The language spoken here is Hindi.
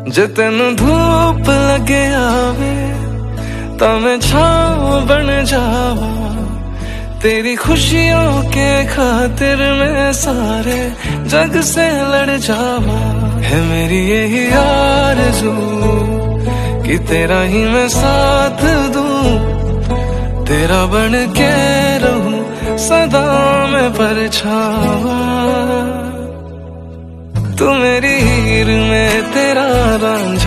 जे तेन धूप लगे आवे ता मैं छाँव बन जावा, तेरी खुशियों के खातिर मैं सारे जग से लड़ जावा। है मेरी यही आरज़ू कि तेरा ही मैं साथ दूं, तेरा बन के रहूं सदा मैं परछावा। तू मेरी हीर में तेरा रांझा